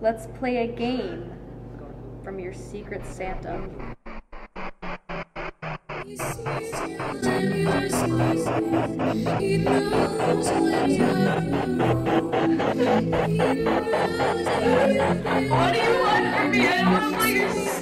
Let's play a game from your Secret Santa. He sees you when you're sleeping. He knows when you're He knows What do you want from me? I don't know what you're